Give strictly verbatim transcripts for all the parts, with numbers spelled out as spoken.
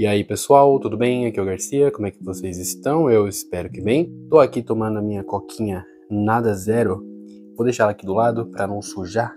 E aí pessoal, tudo bem? Aqui é o Garcia, como é que vocês estão? Eu espero que bem. Tô aqui tomando a minha coquinha nada zero. Vou deixar ela aqui do lado para não sujar.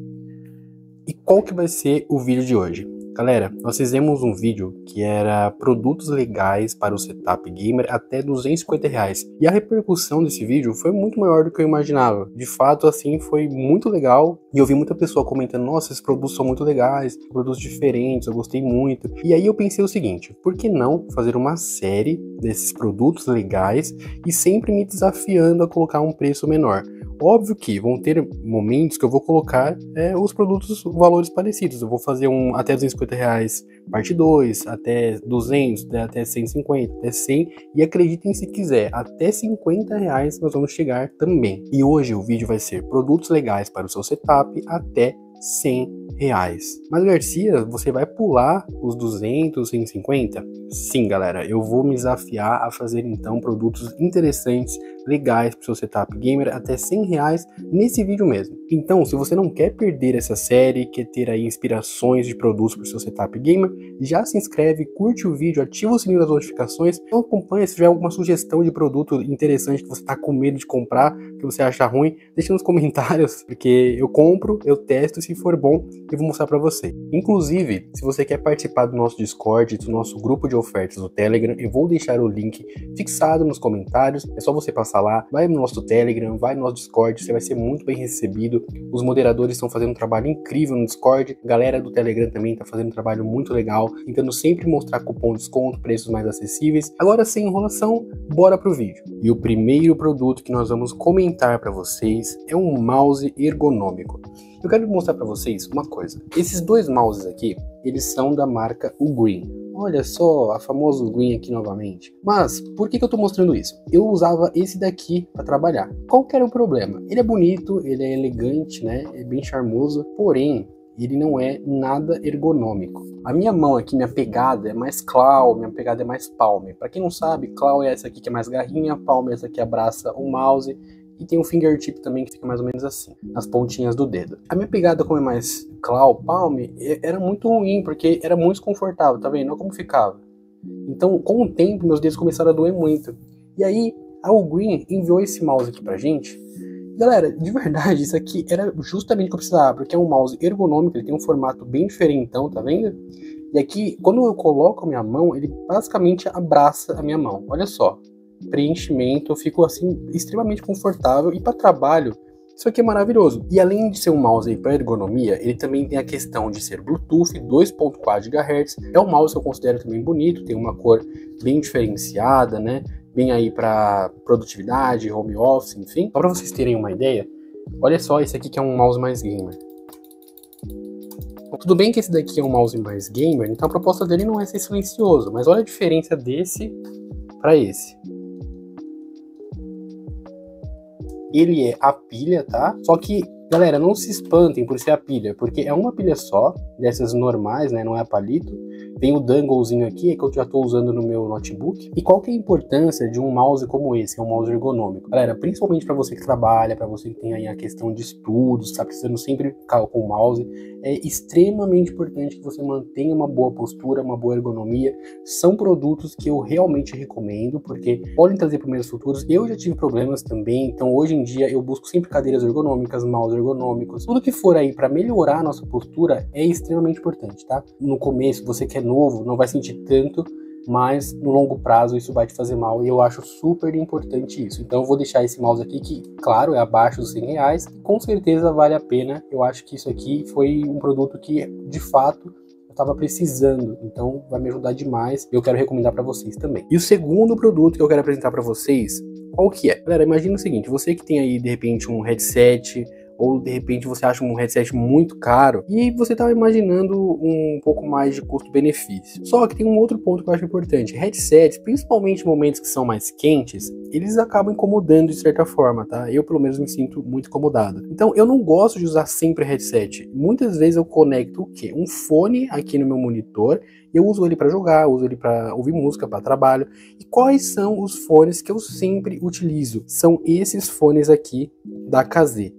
E qual que vai ser o vídeo de hoje? Galera, nós fizemos um vídeo que era produtos legais para o setup gamer até duzentos e cinquenta reais. E a repercussão desse vídeo foi muito maior do que eu imaginava. De fato, assim, foi muito legal. E eu vi muita pessoa comentando, nossa, esses produtos são muito legais, produtos diferentes, eu gostei muito. E aí eu pensei o seguinte, por que não fazer uma série desses produtos legais e sempre me desafiando a colocar um preço menor? Óbvio que vão ter momentos que eu vou colocar é, os produtos, valores parecidos. Eu vou fazer um até duzentos e cinquenta reais parte dois, até duzentos, até cento e cinquenta, até cem. E acreditem se quiser, até cinquenta reais nós vamos chegar também. E hoje o vídeo vai ser produtos legais para o seu setup até cem reais. Mas Garcia, você vai pular os duzentos, cento e cinquenta? Sim, galera, eu vou me desafiar a fazer então produtos interessantes, legais para o seu setup gamer até cem reais nesse vídeo mesmo. Então, se você não quer perder essa série, quer ter aí inspirações de produtos para o seu setup gamer, já se inscreve, curte o vídeo, ativa o sininho das notificações, então acompanha. Se tiver alguma sugestão de produto interessante que você está com medo de comprar, que você acha ruim, deixa nos comentários, porque eu compro, eu testo, se for bom, eu vou mostrar para você. Inclusive, se você quer participar do nosso Discord, do nosso grupo de ofertas do Telegram, eu vou deixar o link fixado nos comentários, é só você passar lá, vai no nosso Telegram, vai no nosso Discord, você vai ser muito bem recebido. Os moderadores estão fazendo um trabalho incrível no Discord, a galera do Telegram também está fazendo um trabalho muito legal, tentando sempre mostrar cupom de desconto, preços mais acessíveis. Agora, sem enrolação, bora pro vídeo. E o primeiro produto que nós vamos comentar para vocês é um mouse ergonômico. Eu quero mostrar para vocês uma coisa. Esses dois mouses aqui, eles são da marca Ugreen. Olha só, a famosa Ugreen aqui novamente. Mas, por que que eu tô mostrando isso? Eu usava esse daqui para trabalhar. Qual que era o problema? Ele é bonito, ele é elegante, né? É bem charmoso, porém, ele não é nada ergonômico. A minha mão aqui, minha pegada é mais claw, minha pegada é mais palm. Para quem não sabe, claw é essa aqui que é mais garrinha, palm é essa que abraça o mouse. E tem um fingertip também que fica mais ou menos assim, nas pontinhas do dedo. A minha pegada, como é mais claw, palm, era muito ruim, porque era muito desconfortável, tá vendo? Olha como ficava. Então, com o tempo, meus dedos começaram a doer muito. E aí, a Ugreen enviou esse mouse aqui pra gente. Galera, de verdade, isso aqui era justamente o que eu precisava, porque é um mouse ergonômico, ele tem um formato bem diferentão, tá vendo? E aqui, quando eu coloco a minha mão, ele basicamente abraça a minha mão. Olha só. Preenchimento, eu fico assim extremamente confortável, e para trabalho isso aqui é maravilhoso. E além de ser um mouse para ergonomia, ele também tem a questão de ser Bluetooth dois ponto quatro gigahertz. É um mouse que eu considero também bonito, tem uma cor bem diferenciada, né? Bem aí para produtividade, home office, enfim. Só para vocês terem uma ideia, olha só esse aqui que é um mouse mais gamer. Tudo bem que esse daqui é um mouse mais gamer, então a proposta dele não é ser silencioso, mas olha a diferença desse para esse. Ele é a pilha, tá? Só que, galera, não se espantem por ser a pilha, porque é uma pilha só, dessas normais, né? Não é a palito. Tem o danglezinho aqui, que eu já estou usando no meu notebook. E qual que é a importância de um mouse como esse, que é um mouse ergonômico? Galera, principalmente para você que trabalha, para você que tem aí a questão de estudos, está precisando sempre ficar com o mouse, é extremamente importante que você mantenha uma boa postura, uma boa ergonomia. São produtos que eu realmente recomendo, porque podem trazer problemas futuros. Eu já tive problemas também, então hoje em dia eu busco sempre cadeiras ergonômicas, mouse ergonômicos. Tudo que for aí para melhorar a nossa postura é extremamente importante, tá? No começo, você que é novo, não vai sentir tanto, mas no longo prazo isso vai te fazer mal, e eu acho super importante isso. Então eu vou deixar esse mouse aqui, que claro, é abaixo dos cem reais, com certeza vale a pena. Eu acho que isso aqui foi um produto que de fato eu estava precisando, então vai me ajudar demais, e eu quero recomendar para vocês também. E o segundo produto que eu quero apresentar para vocês, qual que é? Galera, imagina o seguinte, você que tem aí de repente um headset, ou de repente você acha um headset muito caro e você está imaginando um pouco mais de custo-benefício. Só que tem um outro ponto que eu acho importante. Headsets, principalmente em momentos que são mais quentes, eles acabam incomodando de certa forma, tá? Eu pelo menos me sinto muito incomodado. Então eu não gosto de usar sempre headset. Muitas vezes eu conecto o quê? Um fone aqui no meu monitor, eu uso ele para jogar, uso ele para ouvir música, para trabalho. E quais são os fones que eu sempre utilizo? São esses fones aqui da K Z.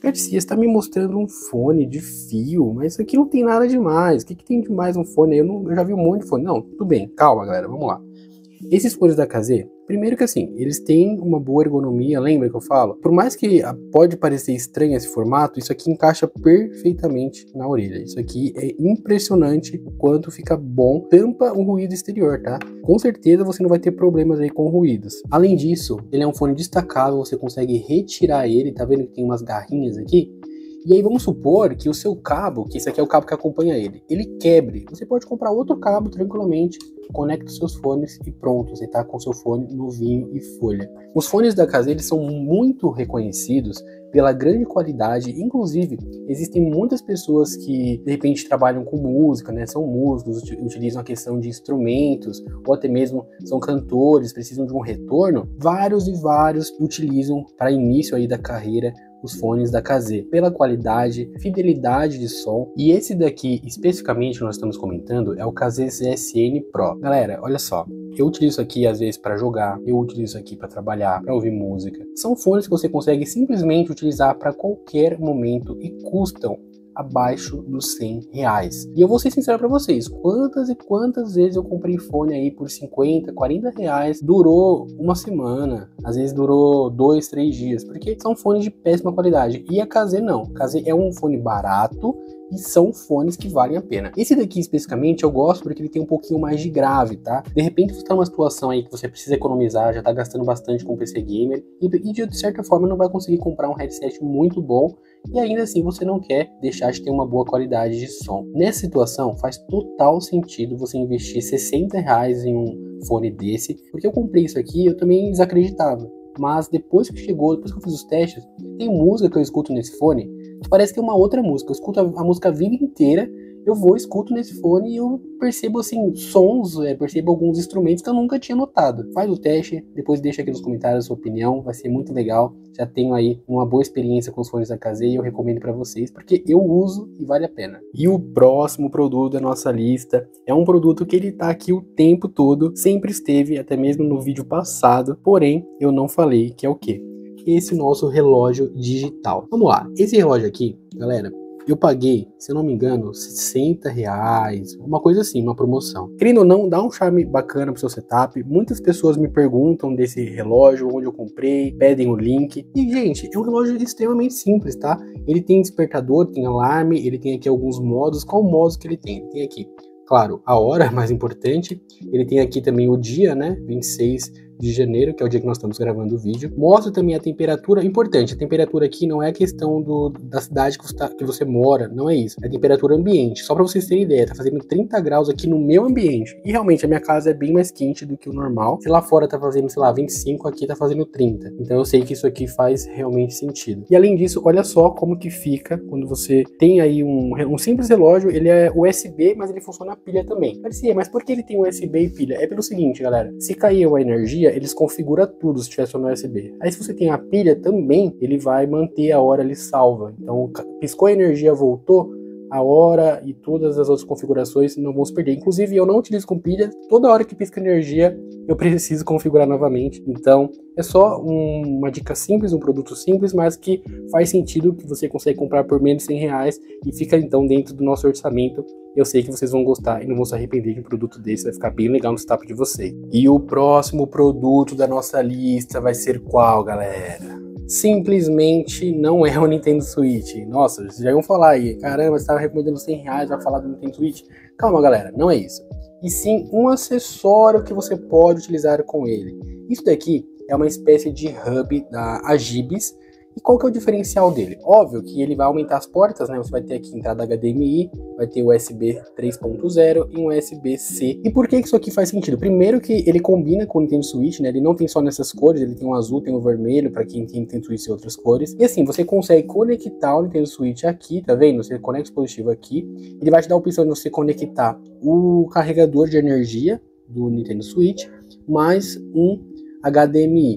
Garcia, você tá me mostrando um fone de fio, mas isso aqui não tem nada demais. O que, que tem de mais um fone aí? Eu, não, eu já vi um monte de fone. Não, tudo bem, calma galera, vamos lá. Esses fones da K Z, primeiro que assim, eles têm uma boa ergonomia, lembra que eu falo? Por mais que pode parecer estranho esse formato, isso aqui encaixa perfeitamente na orelha. Isso aqui é impressionante o quanto fica bom, tampa o ruído exterior, tá? Com certeza você não vai ter problemas aí com ruídos. Além disso, ele é um fone destacável, você consegue retirar ele, tá vendo que tem umas garrinhas aqui? E aí vamos supor que o seu cabo, que esse aqui é o cabo que acompanha ele, ele quebre. Você pode comprar outro cabo tranquilamente, conecta os seus fones e pronto, você tá com seu fone novinho e folha. Os fones da K Z, eles são muito reconhecidos pela grande qualidade, inclusive existem muitas pessoas que de repente trabalham com música, né? São músicos, utilizam a questão de instrumentos, ou até mesmo são cantores, precisam de um retorno. Vários e vários utilizam para início aí da carreira os fones da K Z, pela qualidade, fidelidade de som. E esse daqui, especificamente, que nós estamos comentando, é o K Z Z S N Pro. Galera, olha só, eu utilizo isso aqui às vezes para jogar, eu utilizo isso aqui para trabalhar, para ouvir música. São fones que você consegue simplesmente utilizar para qualquer momento e custam abaixo dos cem reais. E eu vou ser sincero para vocês, quantas e quantas vezes eu comprei fone aí por cinquenta, quarenta reais, durou uma semana, às vezes durou dois, três dias, porque são fones de péssima qualidade. E a K Z não, K Z é um fone barato e são fones que valem a pena. Esse daqui especificamente eu gosto porque ele tem um pouquinho mais de grave, tá? De repente você tá numa situação aí que você precisa economizar, já tá gastando bastante com P C Gamer e, e de certa forma não vai conseguir comprar um headset muito bom e ainda assim você não quer deixar de ter uma boa qualidade de som. Nessa situação faz total sentido você investir sessenta reais em um fone desse, porque eu comprei isso aqui e eu também desacreditava. Mas depois que chegou, depois que eu fiz os testes, tem música que eu escuto nesse fone que parece que é uma outra música. Eu escuto a, a música a vida inteira, eu vou, escuto nesse fone e eu percebo assim, sons, é, percebo alguns instrumentos que eu nunca tinha notado. Faz o teste, depois deixa aqui nos comentários a sua opinião, vai ser muito legal. Já tenho aí uma boa experiência com os fones da K Z e eu recomendo para vocês, porque eu uso e vale a pena. E o próximo produto da nossa lista é um produto que ele tá aqui o tempo todo, sempre esteve, até mesmo no vídeo passado, porém eu não falei, que é o quê? Esse nosso relógio digital. Vamos lá, esse relógio aqui, galera, eu paguei, se eu não me engano, sessenta reais, uma coisa assim, uma promoção. Querendo ou não, dá um charme bacana pro seu setup. Muitas pessoas me perguntam desse relógio, onde eu comprei, pedem o link. E, gente, é um relógio extremamente simples, tá? Ele tem despertador, tem alarme, ele tem aqui alguns modos. Qual modo que ele tem? Ele tem aqui, claro, a hora, mais importante. Ele tem aqui também o dia, né? vinte e seis de janeiro, que é o dia que nós estamos gravando o vídeo. Mostra também a temperatura, importante, a temperatura aqui não é a questão do, da cidade que você, tá, que você mora, não é isso, é a temperatura ambiente, só para vocês terem ideia, tá fazendo trinta graus aqui no meu ambiente, e realmente a minha casa é bem mais quente do que o normal, se lá fora tá fazendo, sei lá, vinte e cinco, aqui tá fazendo trinta, então eu sei que isso aqui faz realmente sentido. E além disso, olha só como que fica quando você tem aí um, um simples relógio, ele é U S B, mas ele funciona a pilha também. Parecia, mas por que ele tem U S B e pilha? É pelo seguinte, galera, se cair a energia, eles configuram tudo se tiver só no U S B. Aí se você tem a pilha também, ele vai manter a hora ali salva. Então piscou a energia, voltou, a hora e todas as outras configurações não vão se perder. Inclusive eu não utilizo com pilha, toda hora que pisca energia eu preciso configurar novamente. Então é só um, uma dica simples, um produto simples, mas que faz sentido, que você consegue comprar por menos de cem reais e fica então dentro do nosso orçamento. Eu sei que vocês vão gostar e não vão se arrepender de um produto desse, vai ficar bem legal no setup de vocês. E o próximo produto da nossa lista vai ser qual, galera? Simplesmente não é o Nintendo Switch. Nossa, vocês já iam falar aí, caramba, você estava recomendando cem reais, vai falar do Nintendo Switch. Calma, galera, não é isso. E sim um acessório que você pode utilizar com ele. Isso daqui é uma espécie de hub da Agibis. E qual que é o diferencial dele? Óbvio que ele vai aumentar as portas, né? Você vai ter aqui entrada H D M I, vai ter U S B três ponto zero e um U S B C. E por que isso aqui faz sentido? Primeiro que ele combina com o Nintendo Switch, né? Ele não tem só nessas cores, ele tem um azul, tem um vermelho, para quem tem Nintendo Switch e outras cores. E assim, você consegue conectar o Nintendo Switch aqui, tá vendo? Você conecta o dispositivo aqui, ele vai te dar a opção de você conectar o carregador de energia do Nintendo Switch, mais um H D M I.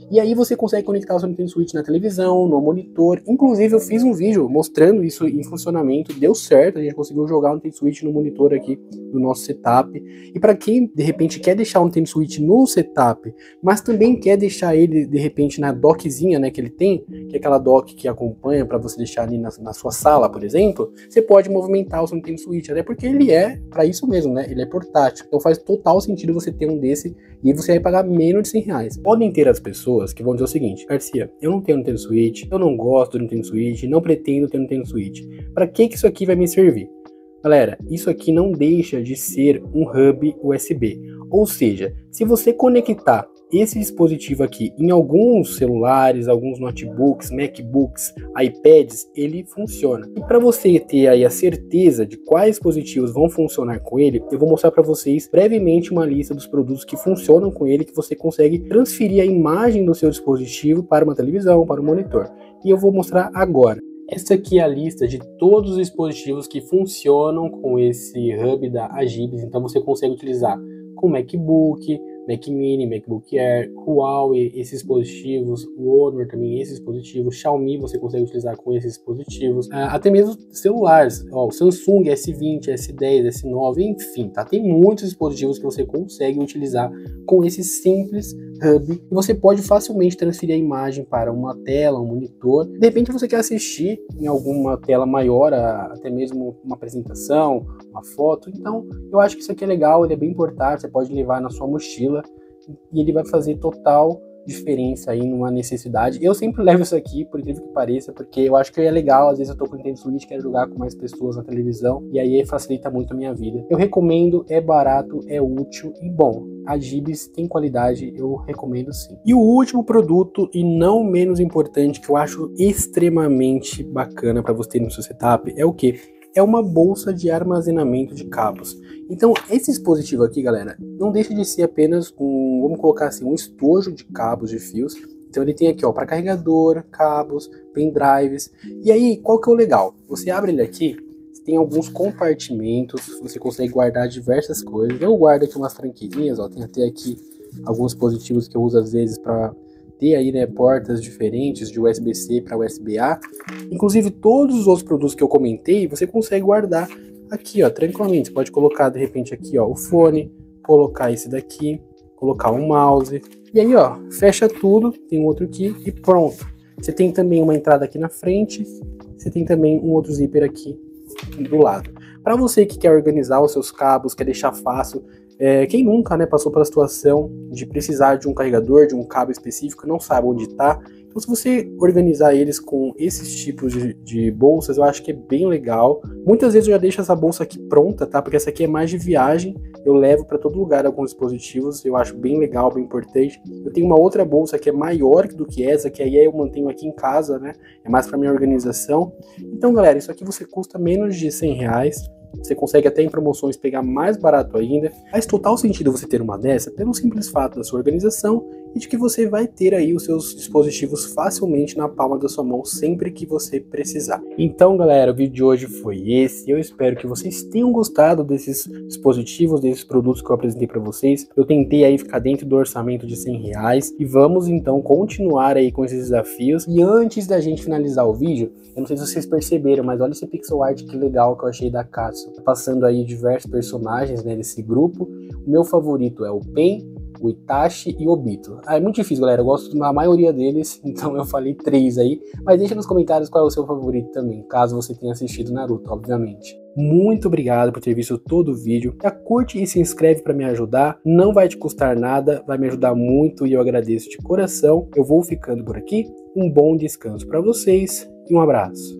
E aí você consegue conectar o seu Nintendo Switch na televisão, no monitor. Inclusive eu fiz um vídeo mostrando isso em funcionamento, deu certo, a gente conseguiu jogar o Nintendo Switch no monitor aqui do nosso setup. E para quem de repente quer deixar o Nintendo Switch no setup, mas também quer deixar ele de repente na dockzinha, né, que ele tem, que é aquela dock que acompanha para você deixar ali na, na sua sala, por exemplo, você pode movimentar o seu Nintendo Switch, até porque ele é para isso mesmo, né? Ele é portátil. Então faz total sentido você ter um desse e você vai pagar menos de cem reais. Podem ter as pessoas que vão dizer o seguinte: Garcia, eu não tenho Nintendo Switch, eu não gosto do Nintendo Switch, não pretendo ter Nintendo Switch. Para que que isso aqui vai me servir? Galera, isso aqui não deixa de ser um hub U S B. Ou seja, se você conectar esse dispositivo aqui em alguns celulares, alguns notebooks, MacBooks, iPads, ele funciona. E para você ter aí a certeza de quais dispositivos vão funcionar com ele, eu vou mostrar para vocês brevemente uma lista dos produtos que funcionam com ele, que você consegue transferir a imagem do seu dispositivo para uma televisão, para um monitor. E eu vou mostrar agora. Essa aqui é a lista de todos os dispositivos que funcionam com esse hub da Agibis. Então você consegue utilizar com MacBook, Mac Mini, MacBook Air, Huawei, esses dispositivos, o Honor também, esses dispositivos, Xiaomi você consegue utilizar com esses dispositivos, até mesmo celulares, ó, o Samsung S vinte, S dez, S nove, enfim, tá? Tem muitos dispositivos que você consegue utilizar com esse simples hub e você pode facilmente transferir a imagem para uma tela, um monitor. De repente você quer assistir em alguma tela maior, até mesmo uma apresentação, uma foto. Então eu acho que isso aqui é legal, ele é bem portátil, você pode levar na sua mochila e ele vai fazer total diferença aí numa necessidade. Eu sempre levo isso aqui, por incrível que pareça, porque eu acho que é legal, às vezes eu tô com o Nintendo Switch, quero jogar com mais pessoas na televisão, e aí facilita muito a minha vida. Eu recomendo, é barato, é útil e bom. A Agibis tem qualidade, eu recomendo sim. E o último produto, e não menos importante, que eu acho extremamente bacana para você ter no seu setup, é o que? É uma bolsa de armazenamento de cabos. Então, esse dispositivo aqui, galera, não deixa de ser apenas um, vamos colocar assim, um estojo de cabos, de fios. Então ele tem aqui, ó, para carregador, cabos, pendrives. E aí, qual que é o legal? Você abre ele aqui, tem alguns compartimentos, você consegue guardar diversas coisas. Eu guardo aqui umas franquinhas, ó, tem até aqui alguns dispositivos que eu uso às vezes para ter aí, né, portas diferentes de U S B C para U S B A. Inclusive todos os outros produtos que eu comentei, você consegue guardar aqui, ó, tranquilamente. Você pode colocar de repente aqui, ó, o fone, colocar esse daqui, colocar um mouse. E aí, ó, fecha tudo, tem um outro aqui e pronto. Você tem também uma entrada aqui na frente, você tem também um outro zíper aqui do lado. Para você que quer organizar os seus cabos, quer deixar fácil, é, quem nunca, né, passou pela situação de precisar de um carregador, de um cabo específico, não sabe onde está. Então, se você organizar eles com esses tipos de, de bolsas, eu acho que é bem legal. Muitas vezes eu já deixo essa bolsa aqui pronta, tá? Porque essa aqui é mais de viagem, eu levo para todo lugar alguns dispositivos, eu acho bem legal, bem importante. Eu tenho uma outra bolsa que é maior do que essa, que aí eu mantenho aqui em casa, né? É mais para minha organização. Então, galera, isso aqui você custa menos de cem reais. Você consegue até em promoções pegar mais barato ainda. Faz total sentido você ter uma dessa pelo simples fato da sua organização e de que você vai ter aí os seus dispositivos facilmente na palma da sua mão sempre que você precisar. Então, galera, o vídeo de hoje foi esse. Eu espero que vocês tenham gostado desses dispositivos, desses produtos que eu apresentei para vocês. Eu tentei aí ficar dentro do orçamento de cem reais e vamos então continuar aí com esses desafios. E antes da gente finalizar o vídeo, eu não sei se vocês perceberam, mas olha esse pixel art que legal que eu achei da Katsu. Passando aí diversos personagens, né, desse grupo. O meu favorito é o Pen, o Itachi e o Obito. Ah, é muito difícil, galera, eu gosto da maioria deles, então eu falei três aí, mas deixa nos comentários qual é o seu favorito também, caso você tenha assistido Naruto, obviamente. Muito obrigado por ter visto todo o vídeo, já curte e se inscreve para me ajudar, não vai te custar nada, vai me ajudar muito e eu agradeço de coração. Eu vou ficando por aqui, um bom descanso para vocês e um abraço.